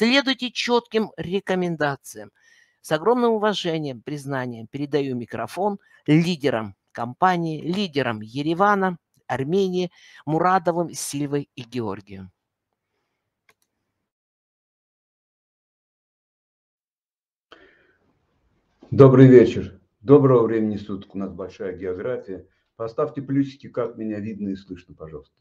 Следуйте четким рекомендациям. С огромным уважением, признанием передаю микрофон лидерам компании, лидерам Еревана, Армении, Мурадовым, Сильвой и Георгию. Добрый вечер. Доброго времени суток. У нас большая география. Поставьте плюсики, как меня видно и слышно, пожалуйста,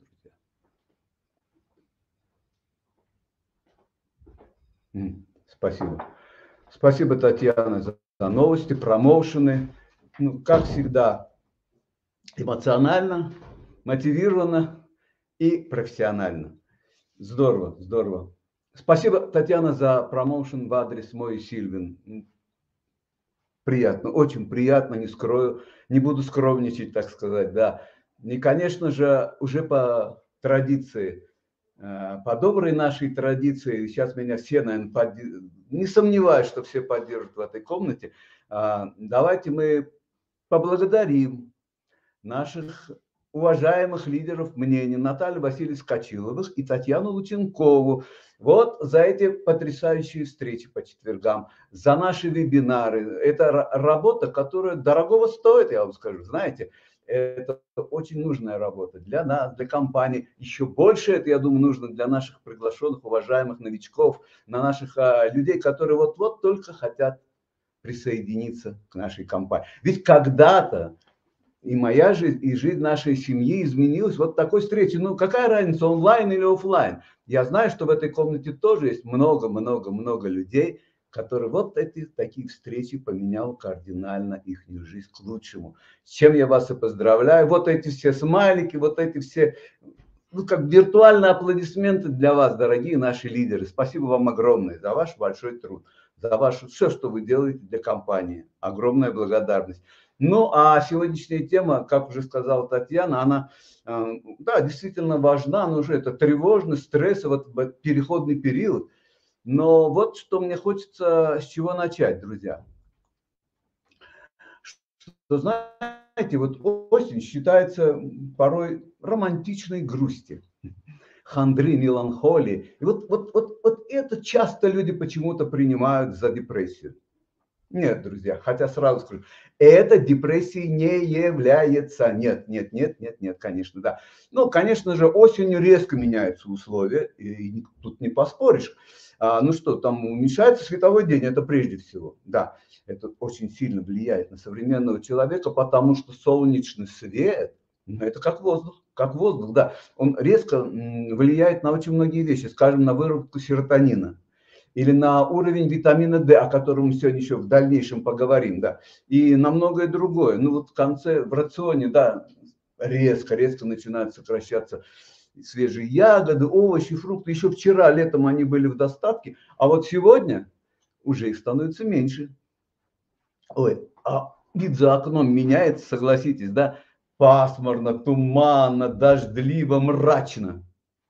друзья. Спасибо. Спасибо, Татьяна, за новости, промоушены. Ну, как всегда, эмоционально, мотивированно и профессионально. Здорово, здорово. Спасибо, Татьяна, за промоушен в адрес мой Сильвин. Приятно, очень приятно, не скрою, не буду скромничать, так сказать, да. И, конечно же, уже по традиции, по доброй нашей традиции, сейчас меня все, наверное, не сомневаюсь, что все поддержат в этой комнате, давайте мы поблагодарим наших уважаемых лидеров мнений Наталью Васильевну Скочиловых и Татьяну Лученкову вот за эти потрясающие встречи по четвергам, за наши вебинары. Это работа, которая дорогого стоит, я вам скажу, знаете. Это очень нужная работа для нас, для компании. Еще больше это, я думаю, нужно для наших приглашенных, уважаемых новичков, на наших людей, которые вот-вот только хотят присоединиться к нашей компании. Ведь когда-то и моя жизнь, и жизнь нашей семьи изменилась вот такой встречи. Ну, какая разница, онлайн или офлайн? Я знаю, что в этой комнате тоже есть много людей, которые вот эти такие встречи поменял кардинально их жизнь к лучшему. С чем я вас и поздравляю. Вот эти все смайлики, вот эти все, ну, как виртуальные аплодисменты для вас, дорогие наши лидеры. Спасибо вам огромное за ваш большой труд, за ваше все, что вы делаете для компании. Огромная благодарность. Ну, а сегодняшняя тема, как уже сказала Татьяна, она, да, действительно важна, но уже это тревожный, стрессовый, вот, переходный период. Но вот что мне хочется, с чего начать, друзья. Что, знаете, вот осень считается порой романтичной грусти, хандры, меланхолии. И вот это часто люди почему-то принимают за депрессию. Нет, друзья, хотя сразу скажу, это депрессией не является. Нет, конечно, да. Ну, конечно же, осенью резко меняются условия, и тут не поспоришь. Ну что, там уменьшается световой день, это прежде всего, да. Это очень сильно влияет на современного человека, потому что солнечный свет, ну, это как воздух, да. Он резко влияет на очень многие вещи, скажем, на выработку серотонина. Или на уровень витамина D, о котором мы сегодня еще в дальнейшем поговорим, да, и на многое другое. Ну вот в конце, в рационе, да, резко начинают сокращаться свежие ягоды, овощи, фрукты. Еще вчера летом они были в достатке, а вот сегодня уже их становится меньше. Ой, а вид за окном меняется, согласитесь, да, пасмурно, туманно, дождливо, мрачно.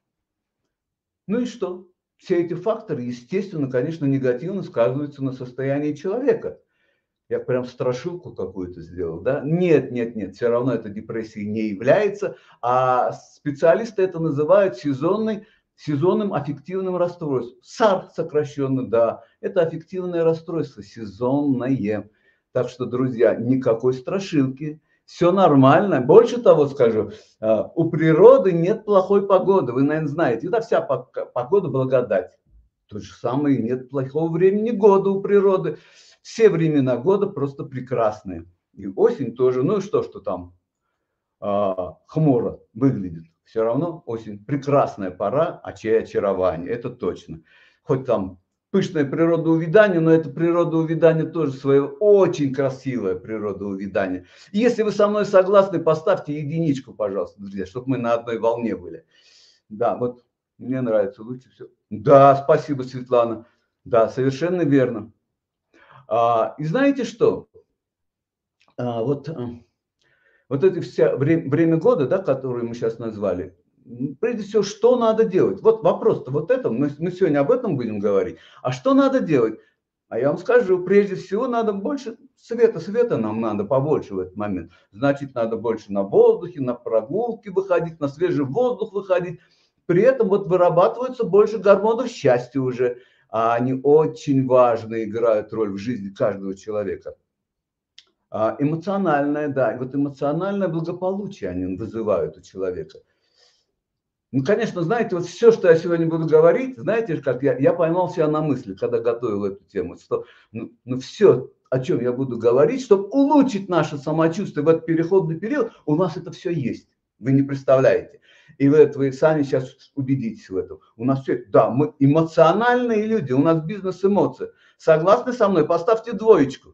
Ну и что? Все эти факторы, естественно, конечно, негативно сказываются на состоянии человека. Я прям страшилку какую-то сделал, да? Нет, все равно это депрессией не является, а специалисты это называют сезонным аффективным расстройством. САР сокращенно, да, это аффективное расстройство, сезонное. Так что, друзья, никакой страшилки. Все нормально. Больше того скажу, у природы нет плохой погоды. Вы, наверное, знаете, да, вся погода благодать. То же самое, нет плохого времени года у природы. Все времена года просто прекрасные. И осень тоже. Ну и что там хмуро выглядит. Все равно осень прекрасная пора, а чье очарование, это точно. Хоть там пышное природоувядание, но это природоувядание тоже свое очень красивое природоувядание. И если вы со мной согласны, поставьте единичку, пожалуйста, друзья, чтобы мы на одной волне были. Да, вот мне нравится лучше всего. Да, спасибо, Светлана. Да, совершенно верно. И знаете что? Вот это все время года, да, которое мы сейчас назвали, прежде всего, что надо делать? Вот вопрос-то вот это, мы сегодня об этом будем говорить. А что надо делать? А я вам скажу, прежде всего, надо больше света нам надо побольше в этот момент. Значит, надо больше на воздухе, на прогулки выходить, на свежий воздух выходить. При этом вот вырабатывается больше гормонов счастья уже. а они очень важно играют роль в жизни каждого человека. Эмоциональное, да, вот эмоциональное благополучие они вызывают у человека. Ну, конечно, знаете, вот все, что я сегодня буду говорить, знаете, как я поймал себя на мысли, когда готовил эту тему, что все, о чем я буду говорить, чтобы улучшить наше самочувствие в этот переходный период, у нас это все есть. Вы не представляете. И вы сами сейчас убедитесь в этом. У нас все, да, мы эмоциональные люди, у нас бизнес-эмоции. Согласны со мной? Поставьте двоечку.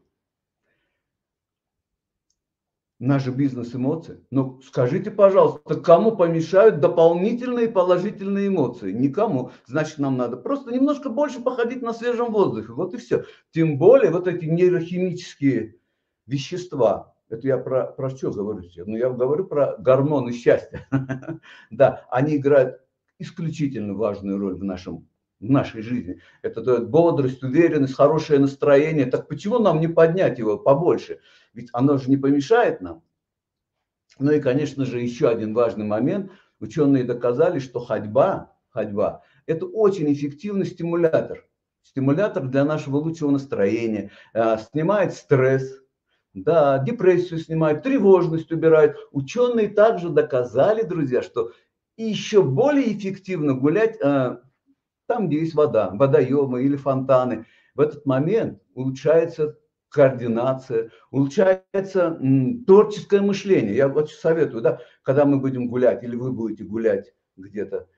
Наш же бизнес-эмоции. Но скажите, пожалуйста, кому помешают дополнительные положительные эмоции? Никому. Значит, нам надо просто немножко больше походить на свежем воздухе. Вот и все. Тем более вот эти нейрохимические вещества. Это я про что говорю сейчас? Ну, я говорю про гормоны счастья. Да, они играют исключительно важную роль в нашей жизни. Это дает бодрость, уверенность, хорошее настроение. Так почему нам не поднять его побольше? Ведь оно же не помешает нам. Ну и, конечно же, еще один важный момент. Ученые доказали, что ходьба – это очень эффективный стимулятор. Стимулятор для нашего лучшего настроения. Снимает стресс, да, депрессию снимает, тревожность убирает. Ученые также доказали, друзья, что еще более эффективно гулять там, где есть вода, водоемы или фонтаны. В этот момент улучшается координация, улучшается творческое мышление. Я вот советую, да, когда мы будем гулять, или вы будете гулять где-то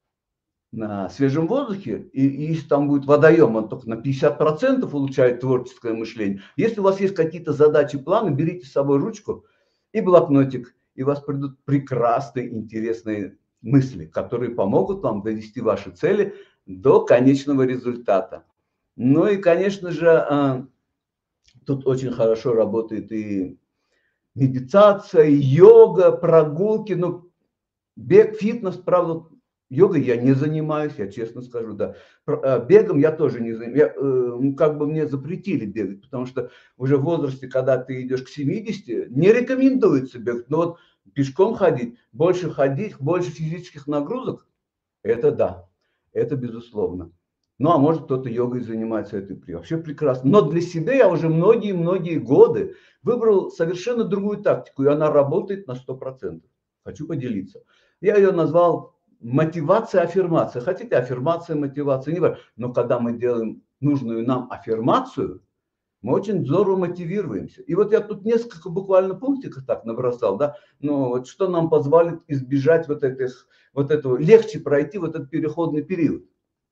на свежем воздухе, и если там будет водоем, он только на 50% улучшает творческое мышление. Если у вас есть какие-то задачи, планы, берите с собой ручку и блокнотик, и у вас придут прекрасные, интересные мысли, которые помогут вам довести ваши цели до конечного результата. Ну и, конечно же, тут очень хорошо работает и медитация, и йога, прогулки, ну, бег, фитнес, правда, йогой я не занимаюсь, я честно скажу, да. Бегом я тоже не занимаюсь, как бы мне запретили бегать, потому что уже в возрасте, когда ты идешь к 70, не рекомендуется бегать, но вот пешком ходить, больше физических нагрузок, это да, это безусловно. Ну, а может, кто-то йогой занимается, это вообще прекрасно. Но для себя я уже многие-многие годы выбрал совершенно другую тактику, и она работает на 100%. Хочу поделиться. Я ее назвал мотивация-аффирмация. Хотите, аффирмация, мотивация, не важно. Но когда мы делаем нужную нам аффирмацию, мы очень здорово мотивируемся. И вот я тут несколько буквально пунктиков так набросал, да, но вот что нам позволит избежать вот этого, легче пройти вот этот переходный период,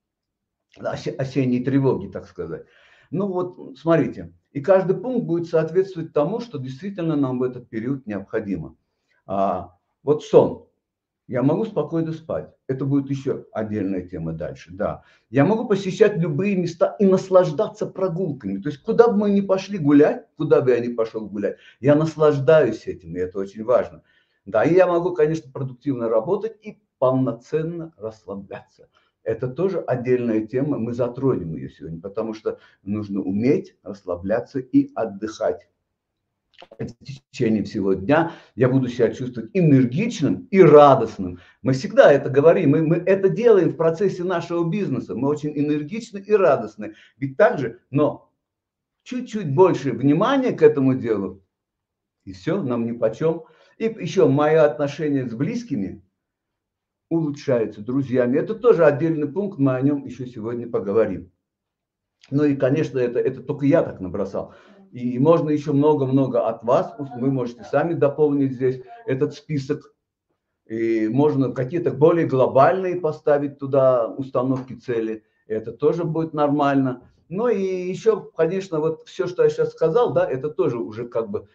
осенней тревоги, так сказать. Ну вот, смотрите, и каждый пункт будет соответствовать тому, что действительно нам в этот период необходимо. Вот сон. Я могу спокойно спать. Это будет еще отдельная тема дальше. Да. Я могу посещать любые места и наслаждаться прогулками. То есть куда бы мы ни пошли гулять, куда бы я ни пошел гулять, я наслаждаюсь этим, и это очень важно. Да, и я могу, конечно, продуктивно работать и полноценно расслабляться. Это тоже отдельная тема, мы затронем ее сегодня, потому что нужно уметь расслабляться и отдыхать. В течение всего дня я буду себя чувствовать энергичным и радостным. Мы всегда это говорим, мы это делаем в процессе нашего бизнеса. Мы очень энергичны и радостны. Ведь так же, но чуть-чуть больше внимания к этому делу, и все, нам нипочем. И еще мои отношения с близкими улучшаются, друзьями. Это тоже отдельный пункт, мы о нем еще сегодня поговорим. Ну и, конечно, это только я так набросал. И можно еще много-много от вас, вы можете сами дополнить здесь этот список. И можно какие-то более глобальные поставить туда установки цели. Это тоже будет нормально. Ну и еще, конечно, вот все, что я сейчас сказал, да, это тоже уже как бы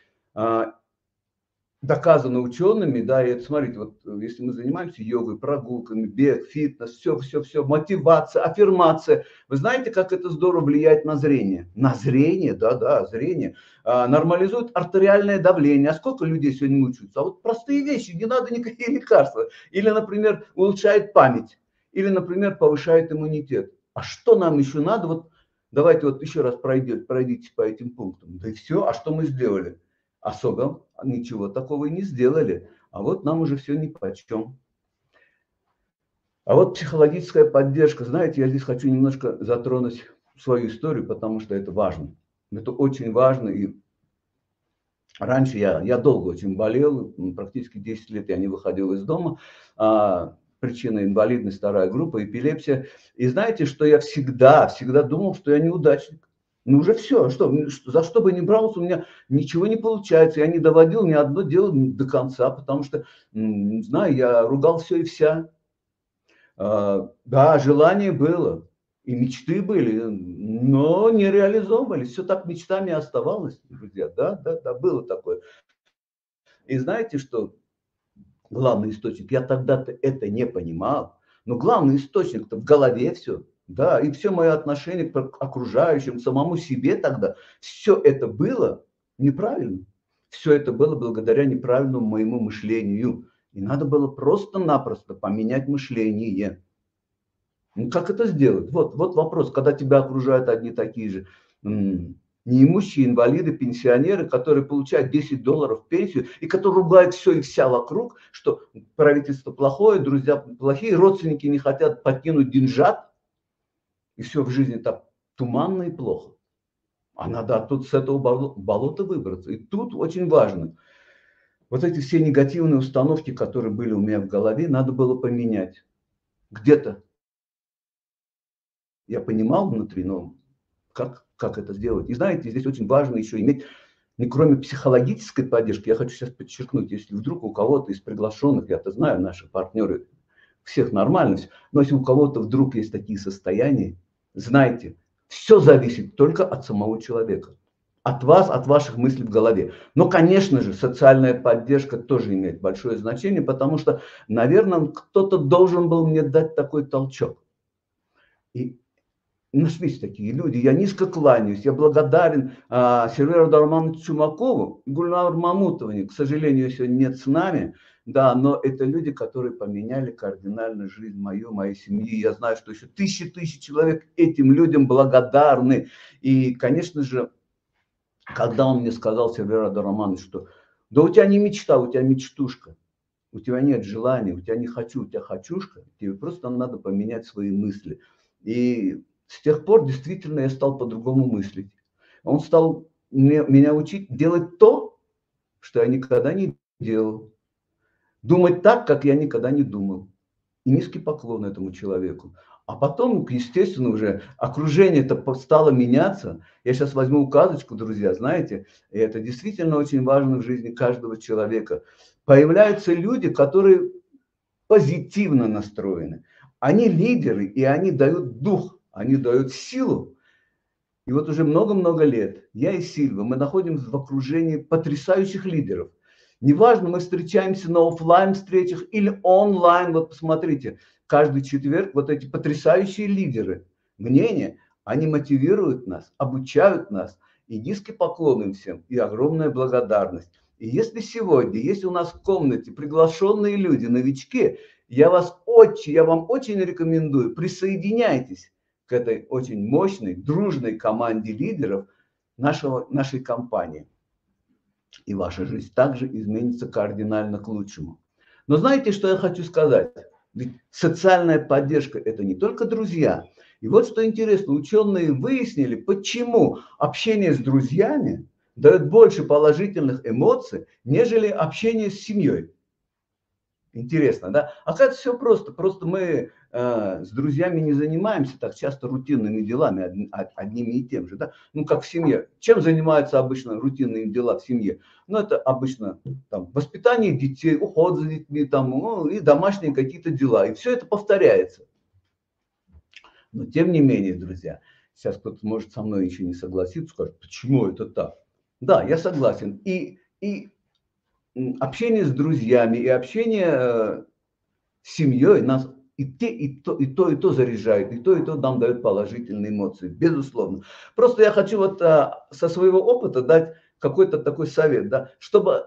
доказано учеными, да, и это, смотрите, вот если мы занимаемся йогой, прогулками, бег, фитнес, все, мотивация, аффирмация, вы знаете, как это здорово влияет на зрение? На зрение, да, зрение. Нормализует артериальное давление. А сколько людей сегодня мучаются? А вот простые вещи, не надо никакие лекарства. Или, например, улучшает память. Или, например, повышает иммунитет. А что нам еще надо? Вот давайте вот еще раз пройдите по этим пунктам. Да и все. А что мы сделали? Особо ничего такого и не сделали. А вот нам уже все нипочем. А вот психологическая поддержка, знаете, я здесь хочу немножко затронуть свою историю, потому что это важно. Это очень важно. И раньше я долго очень болел, практически 10 лет я не выходил из дома. Причина инвалидность, вторая группа, эпилепсия. И знаете, что я всегда думал, что я неудачник. Ну уже все, за что бы ни брался, у меня ничего не получается. Я не доводил ни одно дело до конца, потому что, не знаю, я ругал все и вся. Да, желание было, и мечты были, но не реализовывались. Все так мечтами и оставалось, друзья. Да, было такое. И знаете, что главный источник? Я тогда-то это не понимал, но главный источник-то в голове все. Да, и все мое отношение к окружающим, к самому себе тогда, все это было неправильно. Все это было благодаря неправильному моему мышлению. И надо было просто-напросто поменять мышление. Ну, как это сделать? Вот вопрос, когда тебя окружают одни такие же неимущие инвалиды, пенсионеры, которые получают $10 пенсию и которые ругают все и вся вокруг, что правительство плохое, друзья плохие, родственники не хотят подкинуть деньжат, и все в жизни так туманно и плохо. А надо тут с этого болота выбраться. И тут очень важно. Вот эти все негативные установки, которые были у меня в голове, надо было поменять. Где-то я понимал внутри, но как это сделать? И знаете, здесь очень важно еще иметь, не кроме психологической поддержки, я хочу сейчас подчеркнуть, если вдруг у кого-то из приглашенных, я-то знаю, наши партнеры, всех нормально, но если у кого-то вдруг есть такие состояния, знайте, все зависит только от самого человека. От вас, от ваших мыслей в голове. Но, конечно же, социальная поддержка тоже имеет большое значение, потому что, наверное, кто-то должен был мне дать такой толчок. И нашлись такие люди. Я низко кланяюсь, я благодарен Серверу Дармановичу Чумакову, Гульнару Мамутовне. К сожалению, сегодня нет с нами. Да, но это люди, которые поменяли кардинально жизнь мою, моей семьи. Я знаю, что еще тысячи человек этим людям благодарны. И, конечно же, когда он мне сказал, Сервер Романович, что да у тебя не мечта, у тебя мечтушка. У тебя нет желания, у тебя не хочу, у тебя хочушка. Тебе просто надо поменять свои мысли. И с тех пор действительно я стал по-другому мыслить. Он стал меня учить делать то, что я никогда не делал. Думать так, как я никогда не думал. И низкий поклон этому человеку. А потом, естественно, уже окружение-то стало меняться. Я сейчас возьму указочку, друзья, знаете, и это действительно очень важно в жизни каждого человека. Появляются люди, которые позитивно настроены. Они лидеры, и они дают дух, они дают силу. И вот уже много-много лет я и Сильва, мы находимся в окружении потрясающих лидеров. Неважно, мы встречаемся на офлайн встречах или онлайн. Вот посмотрите, каждый четверг вот эти потрясающие лидеры, мнения, они мотивируют нас, обучают нас. И низкий поклон им всем, и огромная благодарность. И если сегодня есть у нас в комнате приглашенные люди, новички, я вам очень рекомендую, присоединяйтесь к этой очень мощной, дружной команде лидеров нашей компании. И ваша жизнь также изменится кардинально к лучшему. Но знаете, что я хочу сказать? Ведь социальная поддержка – это не только друзья. И вот что интересно, ученые выяснили, почему общение с друзьями дает больше положительных эмоций, нежели общение с семьей. Интересно, да? Оказывается, все просто. Просто мы с друзьями не занимаемся так часто рутинными делами, одними и тем же. Да? Ну, как в семье. Чем занимаются обычно рутинные дела в семье? Ну, это обычно там, воспитание детей, уход за детьми там, ну, и домашние какие-то дела. И все это повторяется. Но тем не менее, друзья, сейчас кто-то может со мной еще не согласиться, скажет, почему это так? Да, я согласен. И общение с друзьями, и общение с семьей нас и то заряжает, и то нам дает положительные эмоции, безусловно. Просто я хочу вот со своего опыта дать какой-то такой совет, да, чтобы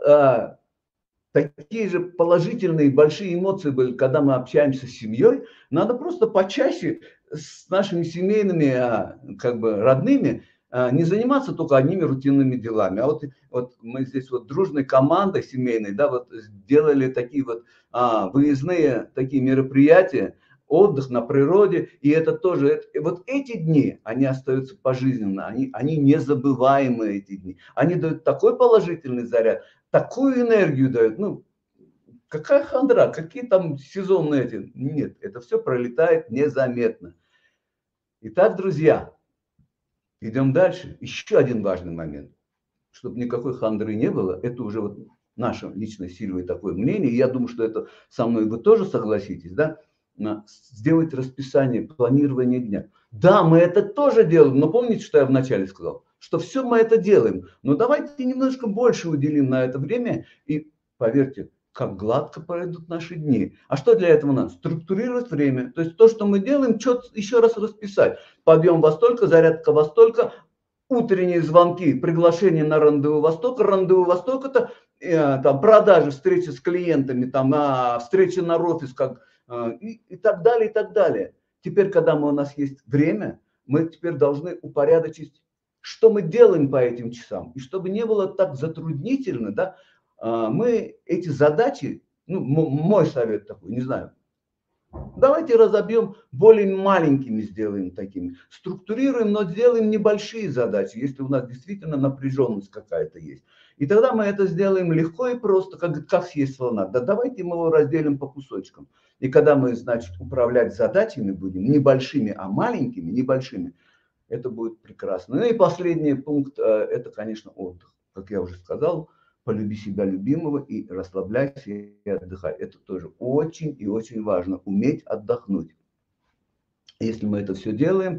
такие же положительные большие эмоции были, когда мы общаемся с семьей, надо просто почаще с нашими семейными как бы родными не заниматься только одними рутинными делами. А вот мы здесь вот дружной командой семейной, да, вот сделали такие вот выездные такие мероприятия, отдых на природе, и это тоже, вот эти дни, они остаются пожизненно, они незабываемые, эти дни. Они дают такой положительный заряд, такую энергию дают, ну, какая хандра, какие там сезонные эти, нет, это все пролетает незаметно. Итак, друзья, идем дальше. Еще один важный момент. Чтобы никакой хандры не было, это уже вот наше личное Сильвы такое мнение, и я думаю, что это со мной вы тоже согласитесь, да, сделать расписание, планирование дня. Да, мы это тоже делаем, но помните, что я вначале сказал? Что все мы это делаем, но давайте немножко больше уделим на это время, и поверьте, как гладко пройдут наши дни. А что для этого надо? Структурировать время. То есть то, что мы делаем, что-то еще раз расписать. Подъем во столько, зарядка во столько, утренние звонки, приглашение на рандеву Восток. Рандеву Восток это там, продажи, встречи с клиентами, там, встречи на офис, как, и так далее, и так далее. Теперь, когда у нас есть время, мы теперь должны упорядочить, что мы делаем по этим часам. И чтобы не было так затруднительно, да, мы эти задачи, ну, мой совет такой, не знаю, давайте разобьем, более маленькими сделаем такими. Структурируем, но сделаем небольшие задачи, если у нас действительно напряженность какая-то есть. И тогда мы это сделаем легко и просто, как съесть слона. Да давайте мы его разделим по кусочкам. И когда мы, значит, управлять задачами будем, небольшими, а маленькими, небольшими, это будет прекрасно. Ну и последний пункт, это, конечно, отдых. Как я уже сказал, полюби себя любимого и расслабляйся и отдыхай. Это тоже очень и очень важно, уметь отдохнуть. Если мы это все делаем,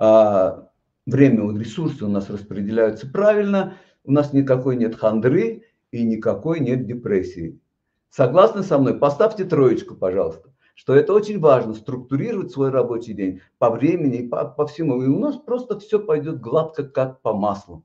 время, ресурсы у нас распределяются правильно, у нас никакой нет хандры и никакой нет депрессии. Согласны со мной? Поставьте троечку, пожалуйста, что это очень важно, структурировать свой рабочий день по времени и по всему. И у нас просто все пойдет гладко, как по маслу.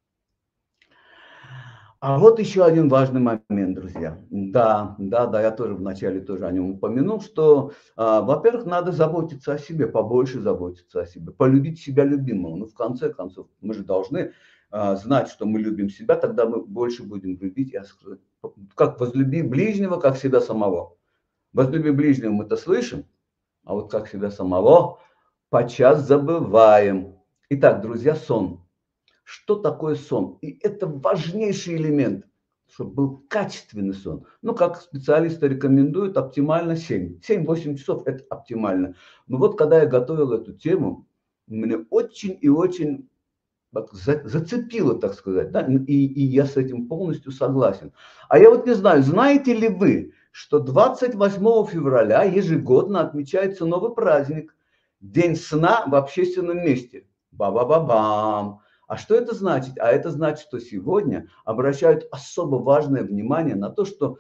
А вот еще один важный момент, друзья. Да, я тоже вначале тоже о нем упомянул, что, во-первых, надо заботиться о себе, побольше заботиться о себе, полюбить себя любимого. Ну, в конце концов, мы же должны знать, что мы любим себя, тогда мы больше будем любить, как возлюби ближнего, как себя самого. Возлюби ближнего мы-то слышим, а вот как себя самого подчас забываем. Итак, друзья, сон. Что такое сон? И это важнейший элемент, чтобы был качественный сон. Ну, как специалисты рекомендуют, оптимально 7. 7-8 часов – это оптимально. Но вот когда я готовил эту тему, мне очень и очень зацепило, так сказать, да? И я с этим полностью согласен. А я вот не знаю, знаете ли вы, что 28 февраля ежегодно отмечается новый праздник – День сна в общественном месте. Ба-ба-ба-бам! А что это значит? А это значит, что сегодня обращают особо важное внимание на то, что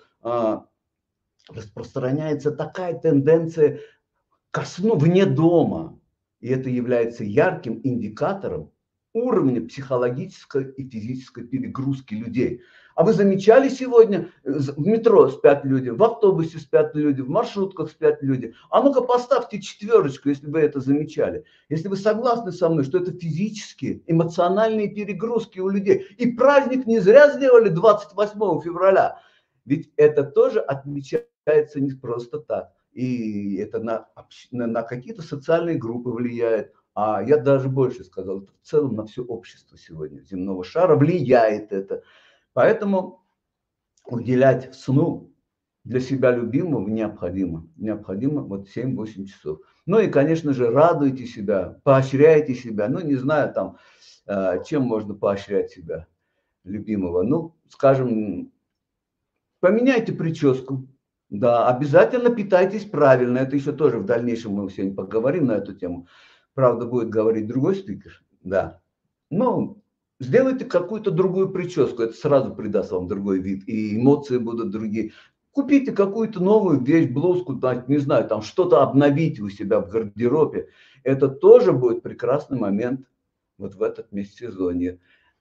распространяется такая тенденция ко сну вне дома. И это является ярким индикатором уровня психологической и физической перегрузки людей. А вы замечали сегодня, в метро спят люди, в автобусе спят люди, в маршрутках спят люди? А ну-ка поставьте четверочку, если вы это замечали. Если вы согласны со мной, что это физические, эмоциональные перегрузки у людей. И праздник не зря сделали 28 февраля. Ведь это тоже отмечается не просто так. И это на какие-то социальные группы влияет. А я даже больше сказал, это в целом на все общество сегодня земного шара влияет это. Поэтому уделять сну для себя любимого необходимо. Необходимо вот 7-8 часов. Ну и, конечно же, радуйте себя, поощряйте себя. Ну, не знаю, там, чем можно поощрять себя любимого. Ну, скажем, поменяйте прическу. Да, обязательно питайтесь правильно. Это еще тоже в дальнейшем мы сегодня поговорим на эту тему. Правда, будет говорить другой спикер. Да. Ну, сделайте какую-то другую прическу. Это сразу придаст вам другой вид. И эмоции будут другие. Купите какую-то новую вещь, блузку, не знаю, там что-то обновите у себя в гардеробе. Это тоже будет прекрасный момент вот в этот межсезонье.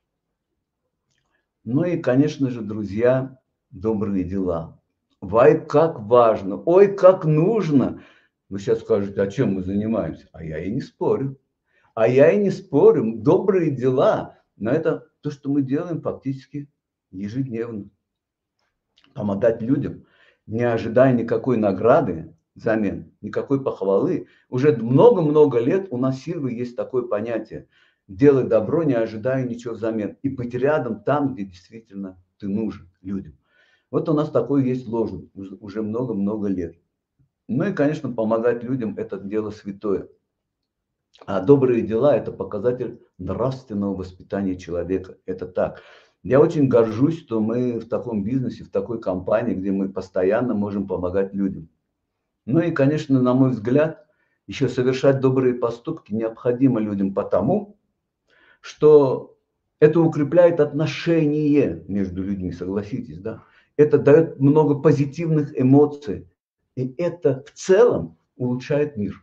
Ну и, конечно же, друзья, добрые дела. Ой, как важно, ой, как нужно. Вы сейчас скажете, а чем мы занимаемся? А я и не спорю. А я и не спорю. Добрые дела. Но это то, что мы делаем фактически ежедневно. Помогать людям, не ожидая никакой награды, взамен, никакой похвалы. Уже много-много лет у нас силы есть такое понятие. Делай добро, не ожидая ничего взамен. И быть рядом там, где действительно ты нужен людям. Вот у нас такой есть лозунг уже много-много лет. Ну и, конечно, помогать людям – это дело святое. А добрые дела – это показатель нравственного воспитания человека. Это так. Я очень горжусь, что мы в таком бизнесе, в такой компании, где мы постоянно можем помогать людям. Ну и, конечно, на мой взгляд, еще совершать добрые поступки необходимо людям потому, что это укрепляет отношения между людьми, согласитесь, да? Это дает много позитивных эмоций, и это в целом улучшает мир.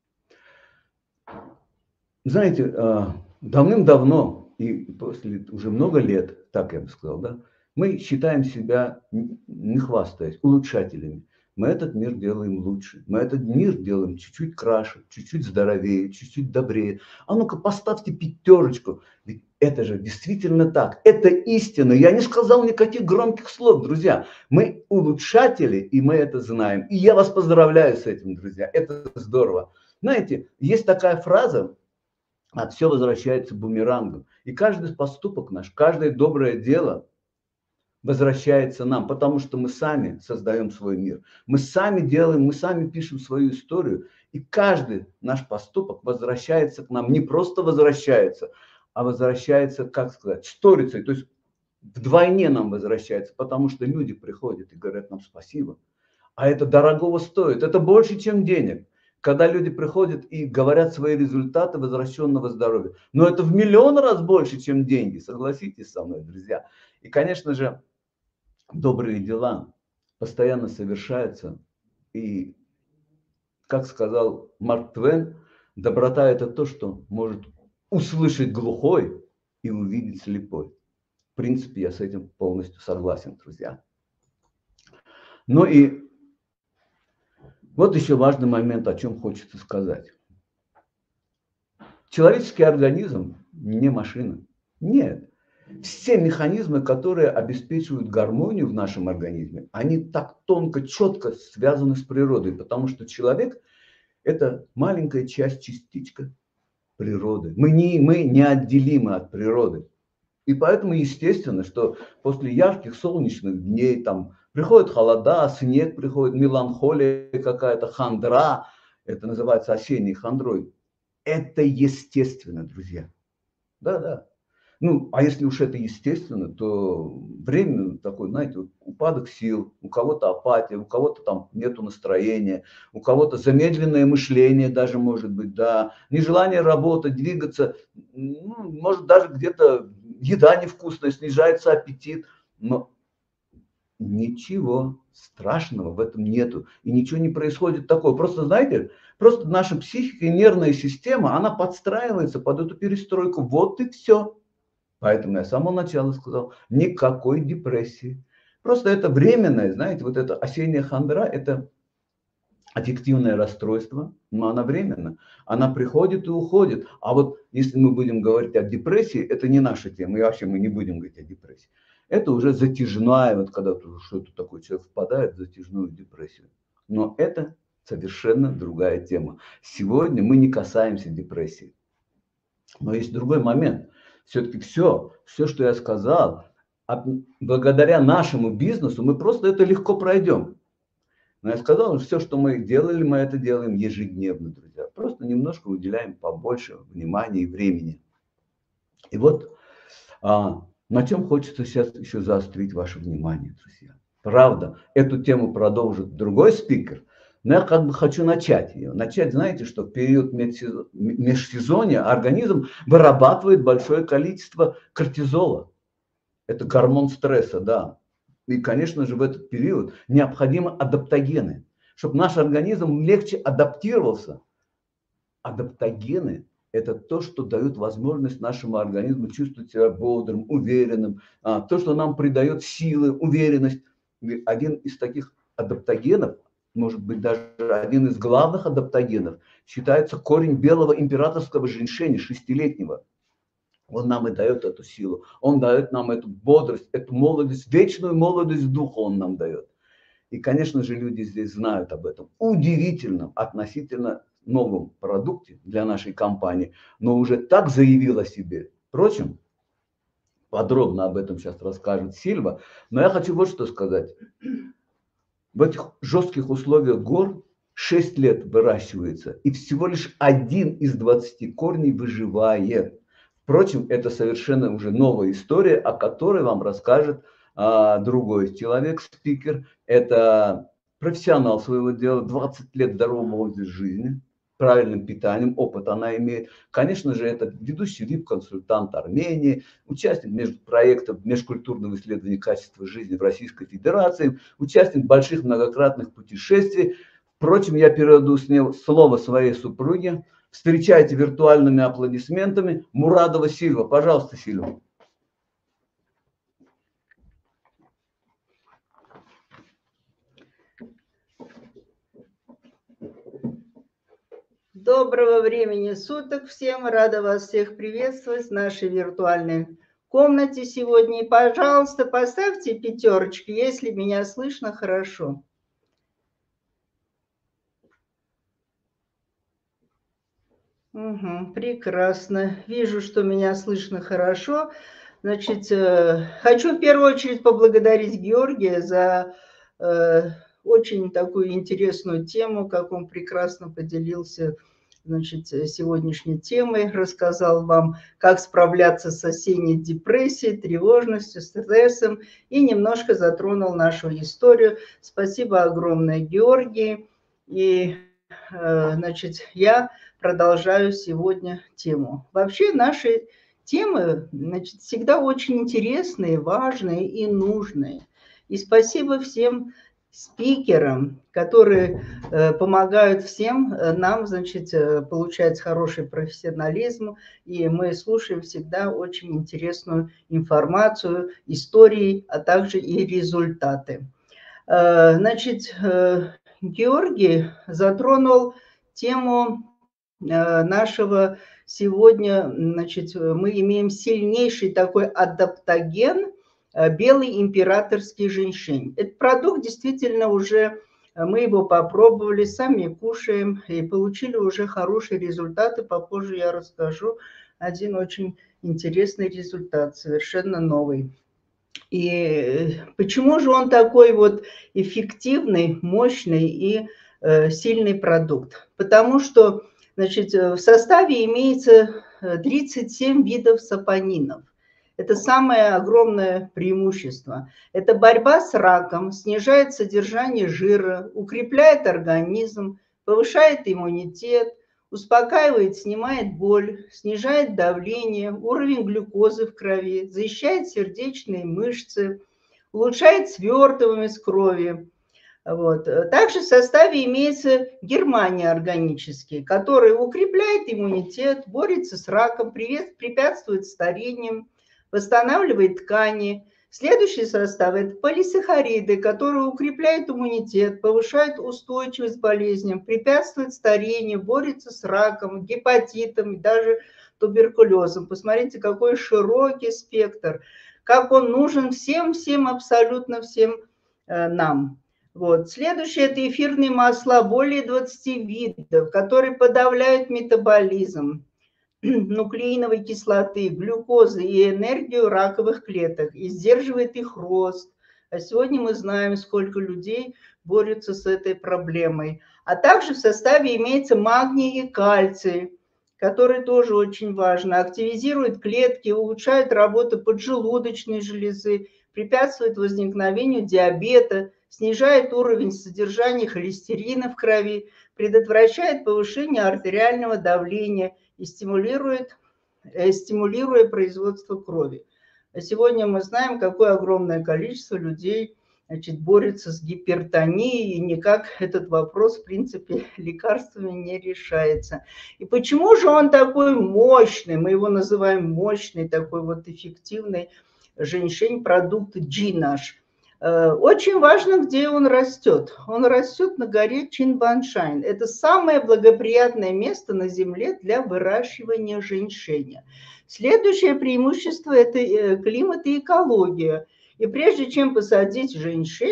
Знаете, давным-давно, и после уже много лет, так я бы сказал, да, мы считаем себя, не хвастаясь, улучшателями. Мы этот мир делаем лучше, мы этот мир делаем чуть-чуть краше, чуть-чуть здоровее, чуть-чуть добрее. А ну-ка поставьте пятерочку, ведь это же действительно так, это истина. Я не сказал никаких громких слов, друзья. Мы улучшатели, и мы это знаем. И я вас поздравляю с этим, друзья, это здорово. Знаете, есть такая фраза, все возвращается бумерангом. И каждый поступок наш, каждое доброе дело возвращается нам, потому что мы сами создаем свой мир. Мы сами делаем, мы сами пишем свою историю. И каждый наш поступок возвращается к нам. Не просто возвращается, а возвращается, как сказать, сторицей. То есть вдвойне нам возвращается, потому что люди приходят и говорят нам спасибо. А это дорогого стоит, это больше, чем денег. Когда люди приходят и говорят свои результаты возвращенного здоровья. Но это в миллион раз больше, чем деньги. Согласитесь со мной, друзья. И, конечно же, добрые дела постоянно совершаются. И, как сказал Марк Твен, доброта – это то, что может услышать глухой и увидеть слепой. В принципе, я с этим полностью согласен, друзья. Ну и вот еще важный момент, о чем хочется сказать. Человеческий организм не машина. Нет. Все механизмы, которые обеспечивают гармонию в нашем организме, они так тонко, четко связаны с природой, потому что человек – это маленькая часть, частичка природы. Мы неотделимы от природы. И поэтому естественно, что после ярких солнечных дней там приходит холода, снег приходит, меланхолия какая-то, хандра, это называется осенней хандрой. Это естественно, друзья. Да. Ну, а если уж это естественно, то временно такой, знаете, вот упадок сил, у кого-то апатия, у кого-то там нету настроения, у кого-то замедленное мышление даже может быть, да, нежелание работать, двигаться, ну, может даже где-то еда невкусная, снижается аппетит, но ничего страшного в этом нету, и ничего не происходит такого. Просто, знаете, просто наша психика и нервная система, она подстраивается под эту перестройку, вот и все. Поэтому я с самого начала сказал, никакой депрессии. Просто это временное, знаете, вот эта осенняя хандра, это аффективное расстройство, но она временна. Она приходит и уходит. А вот если мы будем говорить о депрессии, это не наша тема, и вообще мы не будем говорить о депрессии. Это уже затяжная, вот когда что-то такое, человек впадает в затяжную депрессию. Но это совершенно другая тема. Сегодня мы не касаемся депрессии. Но есть другой момент. Все-таки все, что я сказал, благодаря нашему бизнесу мы просто это легко пройдем. Но я сказал, все, что мы делали, мы это делаем ежедневно, друзья. Просто немножко уделяем побольше внимания и времени. И вот на чем хочется сейчас еще заострить ваше внимание, друзья. Правда, эту тему продолжит другой спикер, но я как бы хочу начать ее. Начать, знаете, что в период межсезонья организм вырабатывает большое количество кортизола. Это гормон стресса, да. И, конечно же, в этот период необходимы адаптогены, чтобы наш организм легче адаптировался. Адаптогены – это то, что дает возможность нашему организму чувствовать себя бодрым, уверенным, то, что нам придает силы, уверенность. Один из таких адаптогенов, может быть, даже один из главных адаптогенов, считается корень белого императорского женьшеня 6-летнего. Он нам и дает эту силу, он дает нам эту бодрость, эту молодость, вечную молодость духа он нам дает. И, конечно же, люди здесь знают об этом удивительном, относительно новом продукте для нашей компании, но уже так заявил о себе. Впрочем, подробно об этом сейчас расскажет Сильва. Но я хочу вот что сказать. В этих жестких условиях гор 6 лет выращивается, и всего лишь 1 из 20 корней выживает. Впрочем, это совершенно уже новая история, о которой вам расскажет другой человек, спикер. Это профессионал своего дела, 20 лет здорового образа жизни, правильным питанием, опыт она имеет. Конечно же, это ведущий VIP-консультант Армении, участник проектов межкультурного исследования качества жизни в Российской Федерации, участник больших многократных путешествий. Впрочем, я передаю слово своей супруге. Встречайте виртуальными аплодисментами Мурадова Сильва. Пожалуйста, Сильва. Доброго времени суток всем. Рада вас всех приветствовать в нашей виртуальной комнате сегодня. И, пожалуйста, поставьте пятерочки, если меня слышно хорошо. Прекрасно. Вижу, что меня слышно хорошо. Значит, хочу в первую очередь поблагодарить Георгия за очень такую интересную тему, как он прекрасно поделился, значит, сегодняшней темой, рассказал вам, как справляться с осенней депрессией, тревожностью, стрессом и немножко затронул нашу историю. Спасибо огромное, Георгий. И, значит, я продолжаю сегодня тему. Вообще наши темы, значит, всегда очень интересные, важные и нужные. И спасибо всем спикерам, которые помогают всем нам, значит, получать хороший профессионализм, и мы слушаем всегда очень интересную информацию, истории, а также и результаты. Значит, Георгий затронул тему нашего сегодня, значит, мы имеем сильнейший такой адаптоген, белый императорский женьшень. Этот продукт действительно уже, мы его попробовали, сами кушаем и получили уже хорошие результаты. Попозже я расскажу один очень интересный результат, совершенно новый. И почему же он такой вот эффективный, мощный и сильный продукт? Потому что, значит, в составе имеется 37 видов сапонинов. Это самое огромное преимущество. Это борьба с раком, снижает содержание жира, укрепляет организм, повышает иммунитет, успокаивает, снимает боль, снижает давление, уровень глюкозы в крови, защищает сердечные мышцы, улучшает свертываемость крови. Вот. Также в составе имеется германия органический, который укрепляет иммунитет, борется с раком, препятствует старению, восстанавливает ткани. Следующий состав – это полисахариды, которые укрепляют иммунитет, повышают устойчивость к болезням, препятствуют старению, борются с раком, гепатитом и даже туберкулезом. Посмотрите, какой широкий спектр, как он нужен всем, абсолютно всем нам. Вот. Следующее – это эфирные масла, более 20 видов, которые подавляют метаболизм нуклеиновой кислоты, глюкозы и энергию раковых клеток и сдерживает их рост. А сегодня мы знаем, сколько людей борются с этой проблемой. А также в составе имеется магний и кальций, который тоже очень важно. Активизирует клетки, улучшает работу поджелудочной железы, препятствует возникновению диабета, снижает уровень содержания холестерина в крови, предотвращает повышение артериального давления и стимулируя производство крови. А сегодня мы знаем, какое огромное количество людей, значит, борется с гипертонией, и никак этот вопрос, в принципе, лекарствами не решается. И почему же он такой мощный? Мы его называем мощный, такой вот эффективный женьшень, продукт G-наш. Очень важно, где он растет. Он растет на горе Чинбаншань. Это самое благоприятное место на Земле для выращивания женьшеня. Следующее преимущество – это климат и экология. И прежде чем посадить женьшень,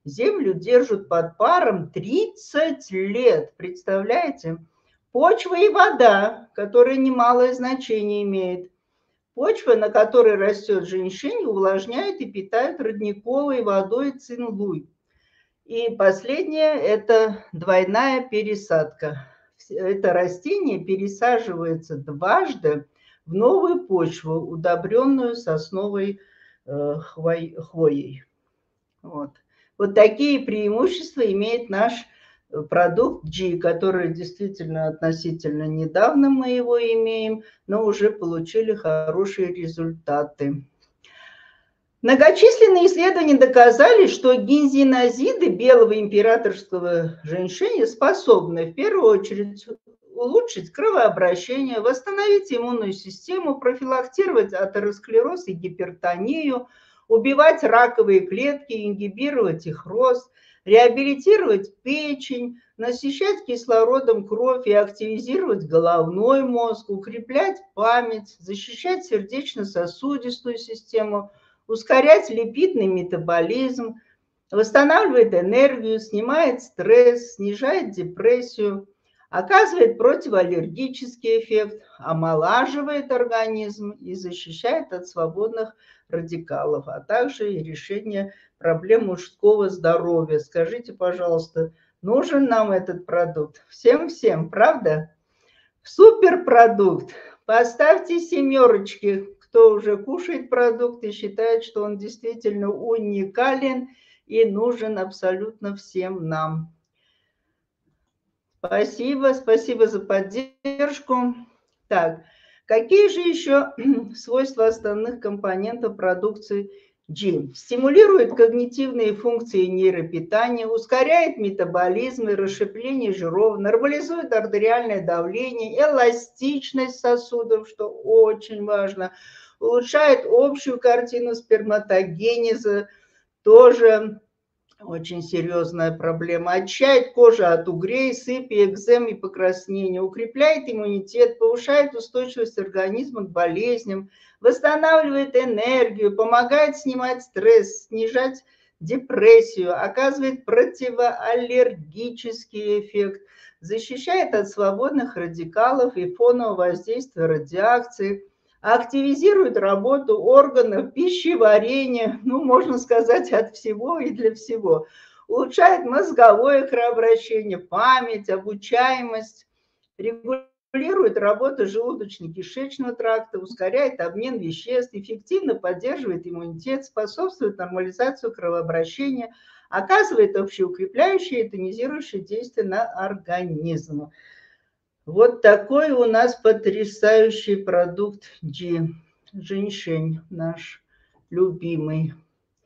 Землю держат под паром 30 лет. Представляете? Почва и вода, которая немалое значение имеет. Почва, на которой растет женьшень, увлажняют и питают родниковой водой цинлуй. И последнее – это двойная пересадка. Это растение пересаживается дважды в новую почву, удобренную сосновой хвоей. Вот такие преимущества имеет наш продукт G, который действительно относительно недавно мы его имеем, но уже получили хорошие результаты. Многочисленные исследования доказали, что гинзинозиды белого императорского женьшеня способны в первую очередь улучшить кровообращение, восстановить иммунную систему, профилактировать атеросклероз и гипертонию, убивать раковые клетки, ингибировать их рост, реабилитировать печень, насыщать кислородом кровь и активизировать головной мозг, укреплять память, защищать сердечно-сосудистую систему, ускорять липидный метаболизм, восстанавливает энергию, снимает стресс, снижает депрессию, оказывает противоаллергический эффект, омолаживает организм и защищает от свободных радикалов, а также и решение проблем мужского здоровья. Скажите, пожалуйста, нужен нам этот продукт? Всем-всем, правда? Суперпродукт. Поставьте семерочки, кто уже кушает продукт и считает, что он действительно уникален и нужен абсолютно всем нам. Спасибо, спасибо за поддержку. Так, какие же еще свойства основных компонентов продукции G? Стимулирует когнитивные функции нейропитания, ускоряет метаболизм и расщепление жиров, нормализует артериальное давление, эластичность сосудов, что очень важно, улучшает общую картину сперматогенеза, тоже очень серьезная проблема. Очищает кожу от угрей, сыпи, экзем и покраснения, укрепляет иммунитет, повышает устойчивость организма к болезням, восстанавливает энергию, помогает снимать стресс, снижать депрессию, оказывает противоаллергический эффект, защищает от свободных радикалов и фонового воздействия радиации, активизирует работу органов пищеварения, ну, можно сказать, от всего и для всего. Улучшает мозговое кровообращение, память, обучаемость, регулирует работу желудочно-кишечного тракта, ускоряет обмен веществ, эффективно поддерживает иммунитет, способствует нормализации кровообращения, оказывает общеукрепляющее и тонизирующее действие на организм. Вот такой у нас потрясающий продукт G. Женьшень наш любимый.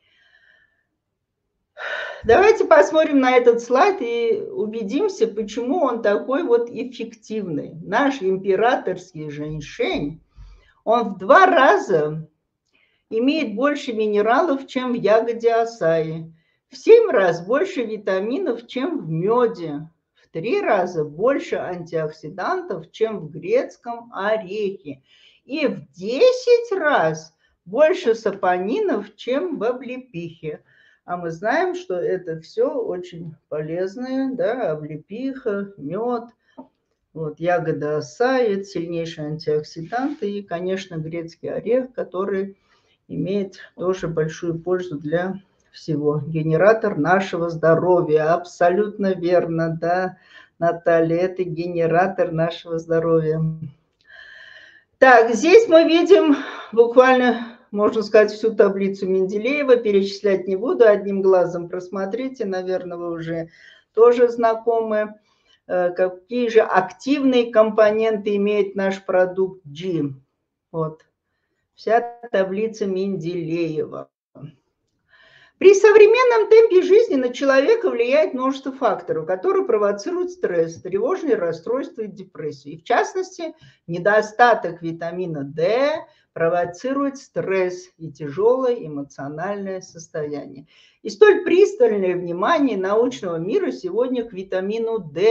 Давайте посмотрим на этот слайд и убедимся, почему он такой вот эффективный. Наш императорский женьшень, он в 2 раза имеет больше минералов, чем в ягоде асаи, в 7 раз больше витаминов, чем в меде, в 3 раза больше антиоксидантов, чем в грецком орехе, и в 10 раз больше сапонинов, чем в облепихе. А мы знаем, что это все очень полезное, да, облепиха, мед, вот, ягода асаи, это сильнейшие антиоксиданты, и, конечно, грецкий орех, который имеет тоже большую пользу для всего. Генератор нашего здоровья. Абсолютно верно, да, Наталья, это генератор нашего здоровья. Так, здесь мы видим буквально, можно сказать, всю таблицу Менделеева. Перечислять не буду, одним глазом просмотрите. Наверное, вы уже тоже знакомы. Какие же активные компоненты имеет наш продукт G. Вот. Вся таблица Менделеева. При современном темпе жизни на человека влияет множество факторов, которые провоцируют стресс, тревожные расстройства и депрессию. И в частности, недостаток витамина D провоцирует стресс и тяжелое эмоциональное состояние. И столь пристальное внимание научного мира сегодня к витамину D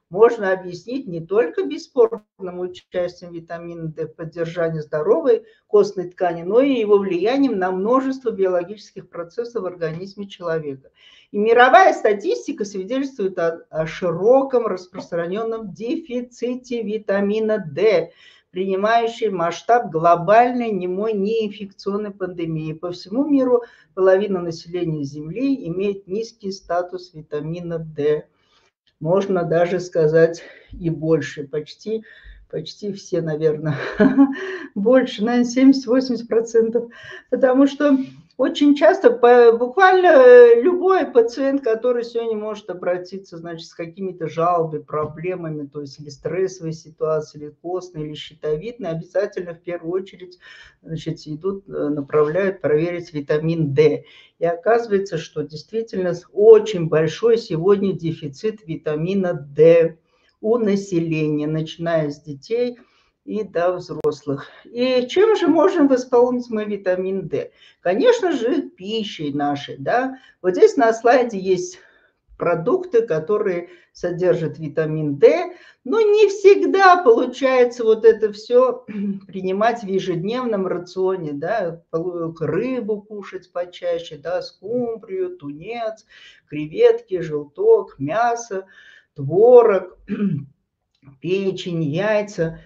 можно объяснить не только бесспорным участием витамина D в поддержании здоровой костной ткани, но и его влиянием на множество биологических процессов в организме человека. И мировая статистика свидетельствует о широком распространенном дефиците витамина D, принимающий масштаб глобальной немой неинфекционной пандемии. По всему миру половина населения Земли имеет низкий статус витамина D. Можно даже сказать и больше, почти все, наверное, больше, наверное, 70-80%, потому что очень часто, буквально любой пациент, который сегодня может обратиться, значит, с какими-то жалобами, проблемами, то есть или стрессовой ситуацией, или костной, или щитовидной, обязательно в первую очередь, значит, направляют проверить витамин D. И оказывается, что действительно очень большой сегодня дефицит витамина D у населения, начиная с детей и до взрослых. И чем же можем восполнить мы витамин D? Конечно же, пищей нашей. Да? Вот здесь на слайде есть продукты, которые содержат витамин D, но не всегда получается вот это все принимать в ежедневном рационе, да, рыбу кушать почаще, да, скумбрию, тунец, креветки, желток, мясо, творог, печень, яйца.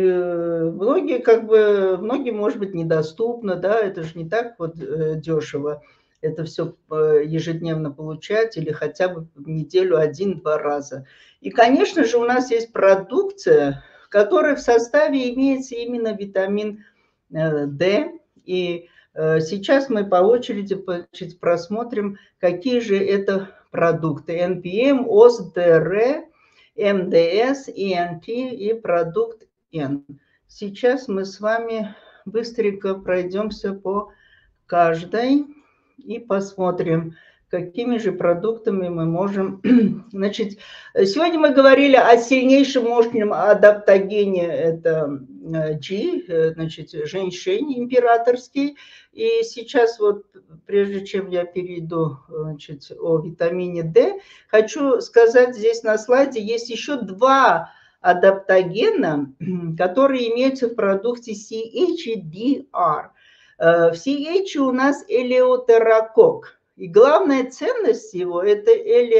Многим, может быть, недоступно, да, это же не так вот дешево. Это все ежедневно получать или хотя бы в неделю 1-2 раза. И, конечно же, у нас есть продукция, в которой в составе имеется именно витамин D. И сейчас мы по очереди просмотрим, какие же это продукты. NPM, ОС, ДР, МДС, ИНП и продукт N. Сейчас мы с вами быстренько пройдемся по каждой и посмотрим, какими же продуктами мы можем. Значит, сегодня мы говорили о сильнейшем мощном адаптогене, это G, значит, женьшень императорский. И сейчас вот, прежде чем я перейду, значит, о витамине D, хочу сказать, здесь на слайде есть еще 2 адаптогена, которые имеются в продукте CH и DR. В CH у нас элеутерокок. И главная ценность его – это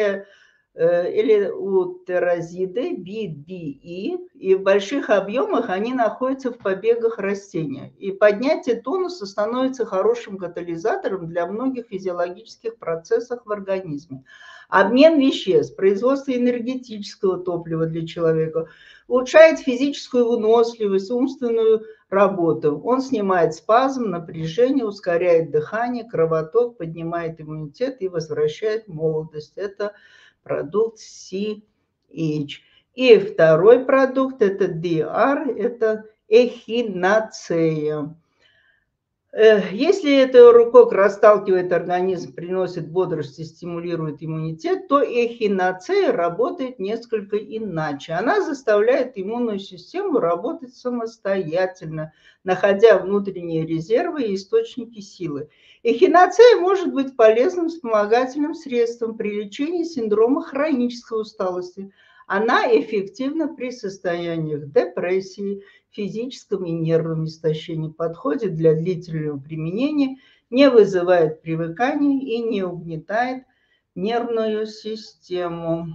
элеутерозиды, BDE, и в больших объемах они находятся в побегах растения. И поднятие тонуса становится хорошим катализатором для многих физиологических процессов в организме. Обмен веществ, производство энергетического топлива для человека улучшает физическую выносливость, умственную работу. Он снимает спазм, напряжение, ускоряет дыхание, кровоток, поднимает иммунитет и возвращает молодость. Это продукт CH. И второй продукт, это DR, это эхиноцея. Если этот рукок расталкивает организм, приносит бодрость и стимулирует иммунитет, то эхиноцея работает несколько иначе. Она заставляет иммунную систему работать самостоятельно, находя внутренние резервы и источники силы. Эхиноцея может быть полезным вспомогательным средством при лечении синдрома хронической усталости. Она эффективна при состояниях депрессии, физическом и нервном истощении, подходит для длительного применения, не вызывает привыкания и не угнетает нервную систему.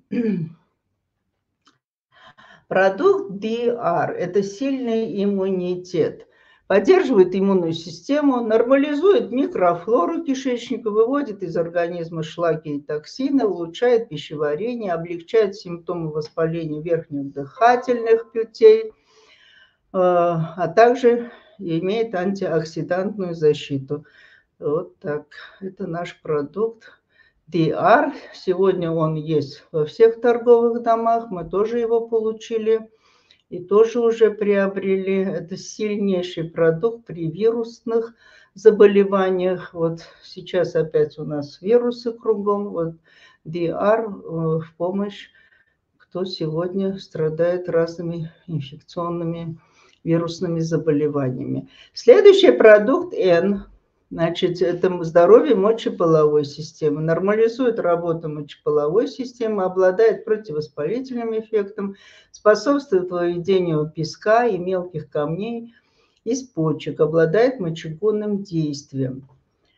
Продукт DR – это сильный иммунитет. Поддерживает иммунную систему, нормализует микрофлору кишечника, выводит из организма шлаки и токсины, улучшает пищеварение, облегчает симптомы воспаления верхних дыхательных путей, а также имеет антиоксидантную защиту. Вот так. Это наш продукт DR. Сегодня он есть во всех торговых домах. Мы тоже его получили и тоже уже приобрели. Это сильнейший продукт при вирусных заболеваниях. Вот сейчас опять у нас вирусы кругом. Вот DR в помощь, кто сегодня страдает разными инфекционными вирусными заболеваниями. Следующий продукт N. Значит, это здоровье мочеполовой системы, нормализует работу мочеполовой системы, обладает противовоспалительным эффектом, способствует выведению песка и мелких камней из почек, обладает мочегонным действием.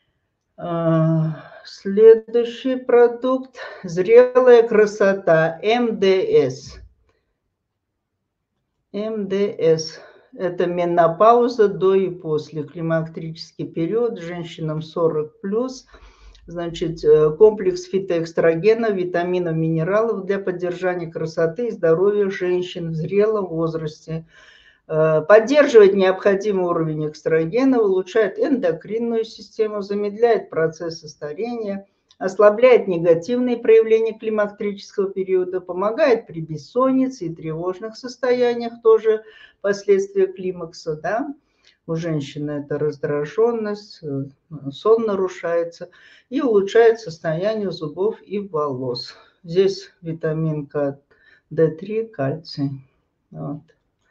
Следующий продукт – зрелая красота, МДС. МДС. Это менопауза до и после, климактерический период, женщинам 40+. Значит, комплекс фитоэстрогенов, витаминов, минералов для поддержания красоты и здоровья женщин в зрелом возрасте. Поддерживает необходимый уровень эстрогена, улучшает эндокринную систему, замедляет процессы старения, ослабляет негативные проявления климактерического периода, помогает при бессоннице и тревожных состояниях, тоже последствия климакса, да. У женщины это раздраженность, сон нарушается и улучшает состояние зубов и волос. Здесь витамин D3, кальций. Вот.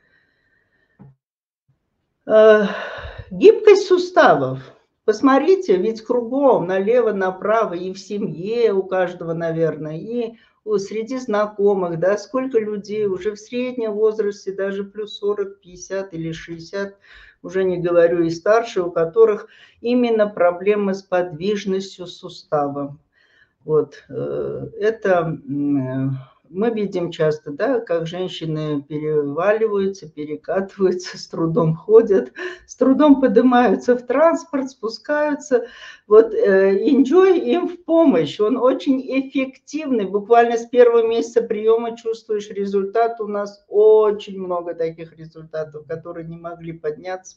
Гибкость суставов. Посмотрите, ведь кругом, налево, направо, и в семье у каждого, наверное, и среди знакомых, да, сколько людей уже в среднем возрасте, даже плюс 40, 50 или 60, уже не говорю и старше, у которых именно проблемы с подвижностью сустава. Вот, это мы видим часто, да, как женщины переваливаются, перекатываются, с трудом ходят, с трудом поднимаются в транспорт, спускаются. Вот Enjoy им в помощь, он очень эффективный, буквально с первого месяца приема чувствуешь результат. У нас очень много таких результатов, которые не могли подняться,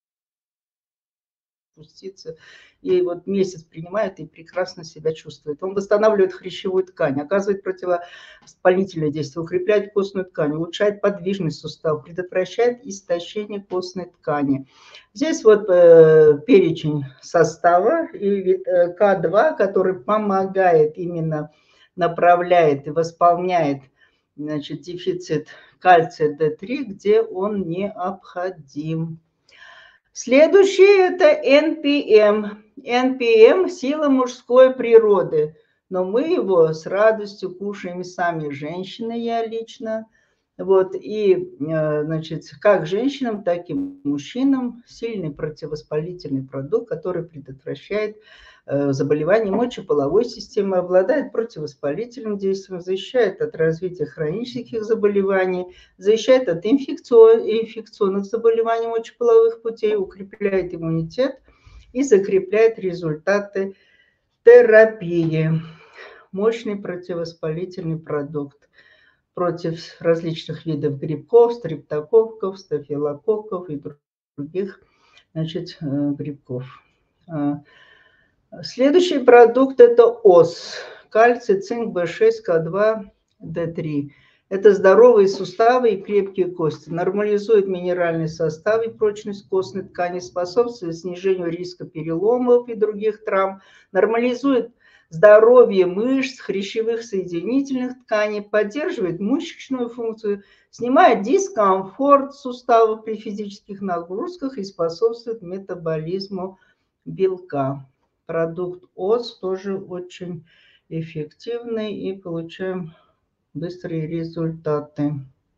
спуститься, и вот месяц принимает и прекрасно себя чувствует. Он восстанавливает хрящевую ткань, оказывает противовоспалительное действие, укрепляет костную ткань, улучшает подвижность сустава, предотвращает истощение костной ткани. Здесь вот перечень состава и К2, который помогает, именно направляет и восполняет, значит, дефицит кальция D3, где он необходим. Следующий – это НПМ. НПМ – сила мужской природы. Но мы его с радостью кушаем и сами женщины, я лично. Вот, и, значит, как женщинам, так и мужчинам сильный противовоспалительный продукт, который предотвращает заболевания мочеполовой системы, обладает противовоспалительным действием, защищает от развития хронических заболеваний, защищает от инфекционных заболеваний мочеполовых путей, укрепляет иммунитет и закрепляет результаты терапии. Мощный противовоспалительный продукт против различных видов грибков, стрептококков, стафилококков и других, значит, грибков. Следующий продукт – это ОС. Кальций, цинк, В6, К2, Д3. Это здоровые суставы и крепкие кости. Нормализует минеральный состав и прочность костной ткани, способствует снижению риска переломов и других травм, нормализует здоровье мышц, хрящевых соединительных тканей, поддерживает мышечную функцию, снимает дискомфорт суставов при физических нагрузках и способствует метаболизму белка. Продукт ОС тоже очень эффективный и получаем быстрые результаты.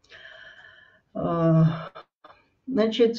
Значит,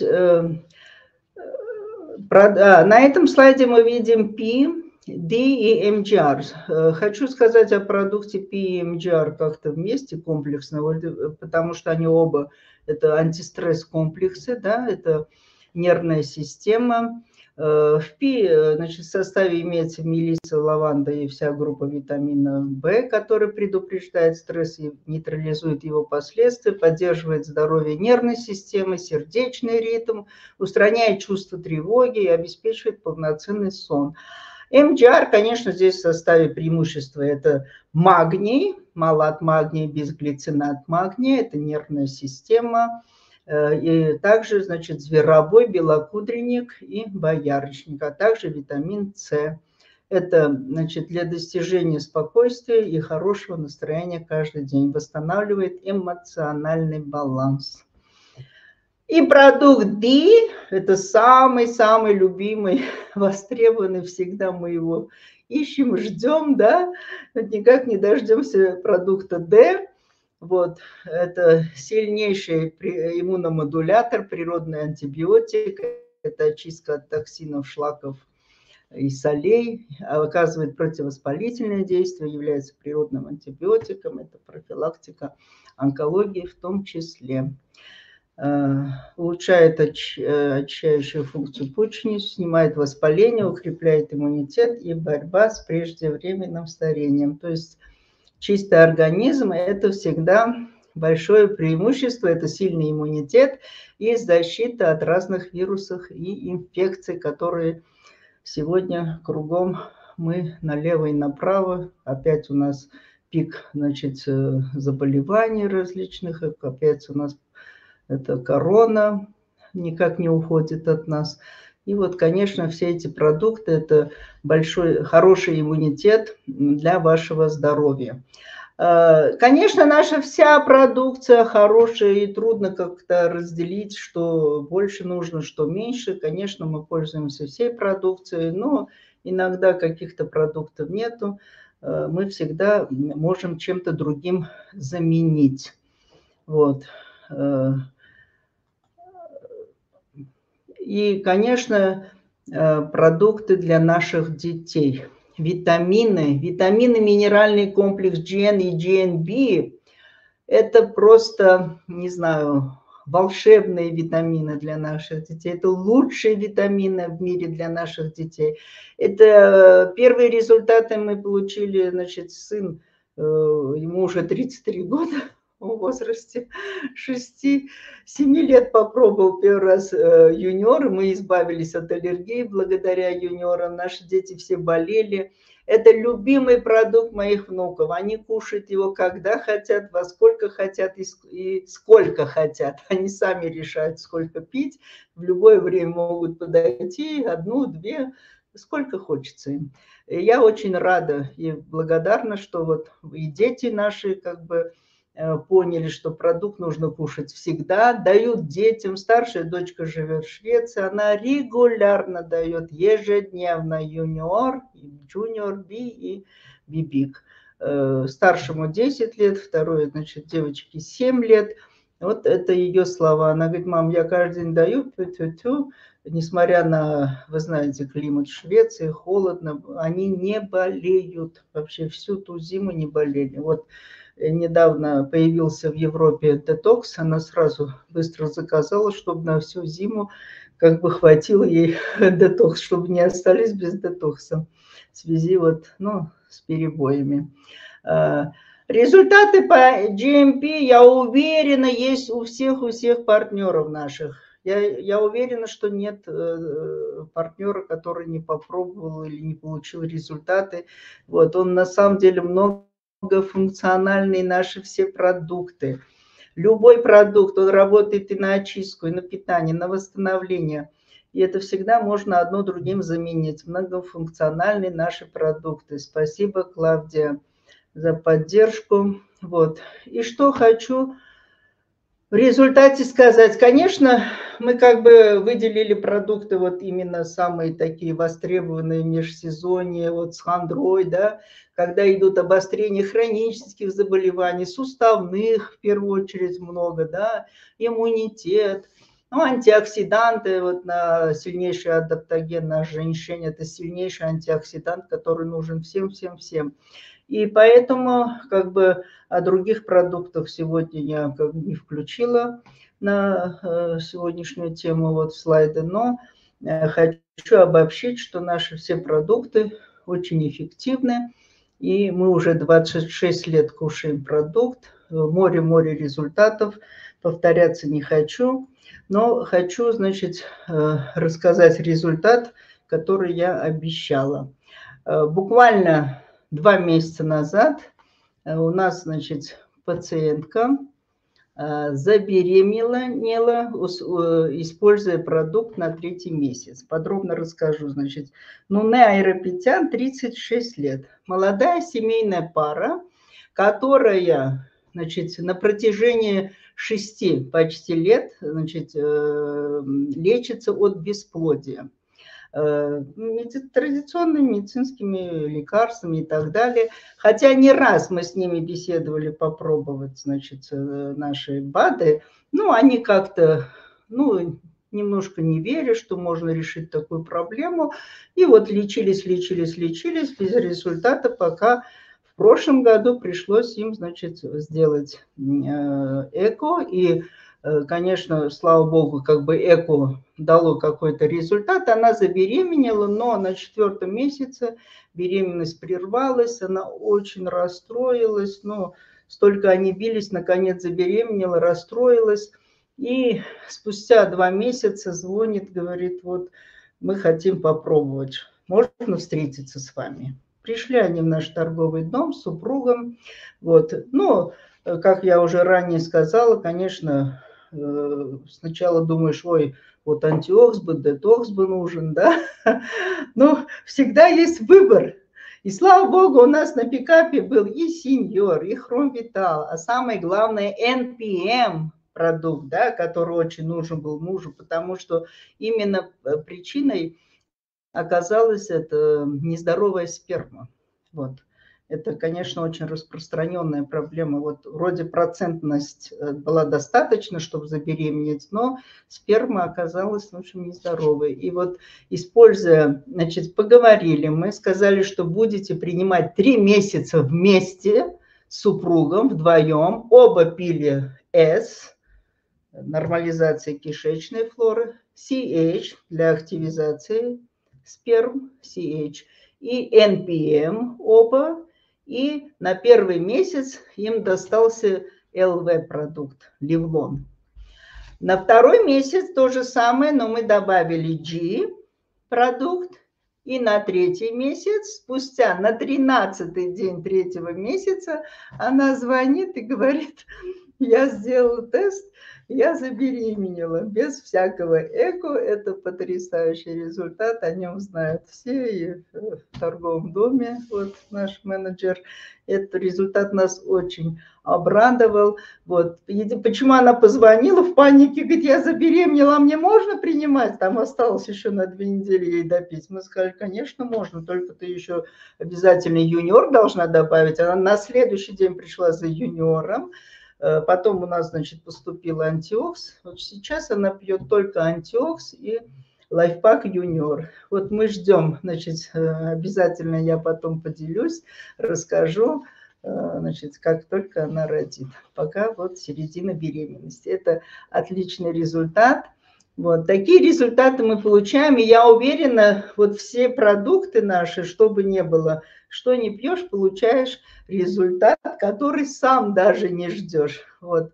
на этом слайде мы видим P, D и MGR. Хочу сказать о продукте P и MGR как-то вместе комплексно, потому что они оба это антистресс-комплексы, да, это нервная система. В P, значит, в составе имеется мелисса, лаванда и вся группа витамина В, который предупреждает стресс и нейтрализует его последствия, поддерживает здоровье нервной системы, сердечный ритм, устраняет чувство тревоги и обеспечивает полноценный сон. МГР, конечно, здесь в составе преимущества это магний, малат магния, безглицинат магния, это нервная система. И также, значит, зверобой, белокудренник и боярышник, а также витамин С. Это, значит, для достижения спокойствия и хорошего настроения каждый день, восстанавливает эмоциональный баланс. И продукт B – это самый-самый любимый, востребованный, всегда мы его ищем, ждем, да, вот никак не дождемся продукта D. Вот, это сильнейший иммуномодулятор, природный антибиотик, это очистка от токсинов, шлаков и солей, оказывает противовоспалительное действие, является природным антибиотиком, это профилактика онкологии в том числе. Улучшает очищающую функцию печени, снимает воспаление, укрепляет иммунитет и борьба с преждевременным старением. То есть чистый организм – это всегда большое преимущество, это сильный иммунитет и защита от разных вирусов и инфекций, которые сегодня кругом мы налево и направо. Опять у нас пик, значит, заболеваний различных, опять у нас это корона никак не уходит от нас. И вот, конечно, все эти продукты – это большой, хороший иммунитет для вашего здоровья. Конечно, наша вся продукция хорошая, и трудно как-то разделить, что больше нужно, что меньше. Конечно, мы пользуемся всей продукцией, но иногда каких-то продуктов нету. Мы всегда можем чем-то другим заменить. Вот. И, конечно, продукты для наших детей. Витамины, минеральный комплекс GN и GNB – это просто, не знаю, волшебные витамины для наших детей. Это лучшие витамины в мире для наших детей. Это первые результаты мы получили, значит, сын, ему уже 33 года. В возрасте 6-7 лет попробовал первый раз юниор. Мы избавились от аллергии благодаря юниорам. Наши дети все болели. Это любимый продукт моих внуков. Они кушают его когда хотят, во сколько хотят и сколько хотят. Они сами решают, сколько пить. В любое время могут подойти, 1-2, сколько хочется им. И я очень рада и благодарна, что вот и дети наши как бы поняли, что продукт нужно кушать всегда, дают детям. Старшая дочка живет в Швеции, она регулярно дает ежедневно юниор, джуниор Би и Бибик. Старшему 10 лет, второй, значит, девочке 7 лет. Вот это ее слова. Она говорит: мам, я каждый день даю, несмотря на, вы знаете, климат Швеции, холодно, они не болеют. Вообще всю ту зиму не болели. Вот недавно появился в Европе детокс, она сразу быстро заказала, чтобы на всю зиму как бы хватило ей детокс, чтобы не остались без детокса в связи вот, ну, с перебоями. Результаты по GMP, я уверена, есть у всех партнеров наших. Я уверена, что нет партнера, который не попробовал или не получил результаты. Вот, он на самом деле многофункциональные наши все продукты. Любой продукт, он работает и на очистку, и на питание, на восстановление. И это всегда можно одно другим заменить. Многофункциональные наши продукты. Спасибо, Клавдия, за поддержку. Вот. И что хочу в результате сказать. Конечно, мы как бы выделили продукты вот именно самые такие востребованные в межсезонье, вот с хандрой, да, когда идут обострения хронических заболеваний, суставных в первую очередь много, да, иммунитет, ну, антиоксиданты, вот на сильнейший адаптоген на женщине, это сильнейший антиоксидант, который нужен всем. И поэтому как бы о других продуктах сегодня я как бы не включила на сегодняшнюю тему вот в слайды, но хочу обобщить, что наши все продукты очень эффективны, и мы уже 26 лет кушаем продукт, море результатов, повторяться не хочу, но хочу, значит, рассказать результат, который я обещала. Буквально 2 месяца назад у нас, значит, пациентка забеременела, используя продукт на 3-й месяц. Подробно расскажу. Значит, Нуне Айрапетян, 36 лет. Молодая семейная пара, которая, значит, на протяжении 6 почти лет, значит, лечится от бесплодия. Традиционными медицинскими лекарствами и так далее. Хотя не раз мы с ними беседовали попробовать, значит, наши БАДы, ну, они как-то, ну, немножко не верят, что можно решить такую проблему. И вот лечились без результата, пока в прошлом году пришлось им, значит, сделать ЭКО. И, конечно, слава богу, как бы ЭКО дало какой-то результат. Она забеременела, но на 4-м месяце беременность прервалась, она очень расстроилась. Но столько они бились, наконец забеременела, расстроилась. И спустя 2 месяца звонит, говорит, вот мы хотим попробовать, можно встретиться с вами. Пришли они в наш торговый дом с супругом. Вот. Но, как я уже ранее сказала, конечно, сначала думаешь, ой, вот антиокс бы, детокс бы нужен, да? Но всегда есть выбор. И слава богу, у нас на пикапе был и Сеньор, и Хромвитал, а самое главное NPM продукт, да, который очень нужен был мужу, потому что именно причиной оказалась это нездоровая сперма. Вот. Это, конечно, очень распространенная проблема. Вот вроде процентность была достаточно, чтобы забеременеть, но сперма оказалась, в общем, нездоровой. И вот, используя, значит, поговорили мы, сказали, что будете принимать 3 месяца вместе с супругом, вдвоем. Оба пили С, нормализация кишечной флоры, CH для активизации сперм, CH, и NPM оба. И на 1-й месяц им достался ЛВ-продукт, Левлон. На 2-й месяц то же самое, но мы добавили G-продукт. И на 3-й месяц, спустя на 13-й день 3-го месяца, она звонит и говорит, я сделала тест, я забеременела без всякого ЭКО. Это потрясающий результат, о нем знают все, и в торговом доме, вот наш менеджер. Этот результат нас очень обрадовал. Вот. Почему она позвонила в панике, говорит, я забеременела, а мне можно принимать? Там осталось еще на 2 недели ей допить. Мы сказали, конечно, можно, только ты еще обязательно юниор должна добавить. Она на следующий день пришла за юниором. Потом у нас, значит, поступил антиокс. Вот сейчас она пьет только антиокс и лайфпак юниор. Вот мы ждем, значит, обязательно я потом поделюсь, расскажу, значит, как только она родит. Пока вот середина беременности. Это отличный результат. Вот такие результаты мы получаем, и я уверена, вот все продукты наши, что бы ни было, что не пьешь, получаешь результат, который сам даже не ждешь. Вот.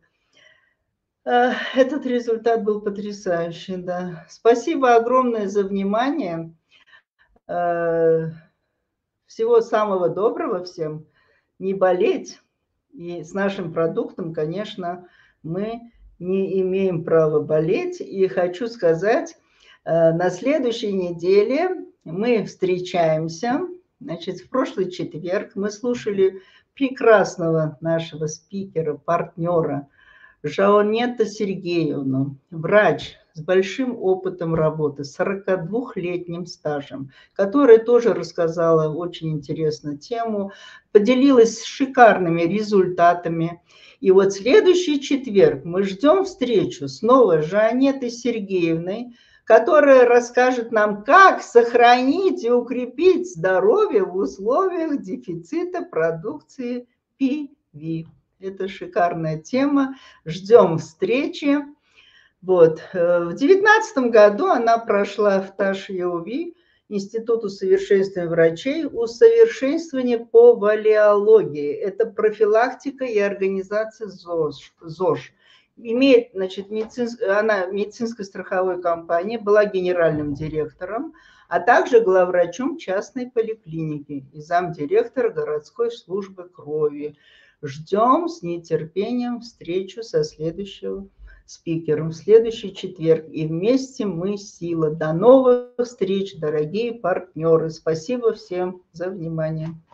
Этот результат был потрясающий, да. Спасибо огромное за внимание. Всего самого доброго всем. Не болеть. И с нашим продуктом, конечно, мы не имеем права болеть. И хочу сказать, на следующей неделе мы встречаемся. Значит, в прошлый четверг мы слушали прекрасного нашего спикера, партнера Жаонетта Сергеевну, врач с большим опытом работы, 42-летним стажем, которая тоже рассказала очень интересную тему, поделилась шикарными результатами. И вот следующий четверг мы ждем встречу снова с Жаонеттой Сергеевной, которая расскажет нам, как сохранить и укрепить здоровье в условиях дефицита продукции ПВ. Это шикарная тема. Ждем встречи. Вот. В 2019 году она прошла в ТАШ-ЕУВИ, Институт усовершенствования врачей, усовершенствование по валеологии. Это профилактика и организация ЗОЖ. Имеет, значит, она медицинской страховой компании, была генеральным директором, а также главврачом частной поликлиники и замдиректора городской службы крови. Ждем с нетерпением встречу со следующим спикером в следующий четверг. И вместе мы сила. До новых встреч, дорогие партнеры. Спасибо всем за внимание.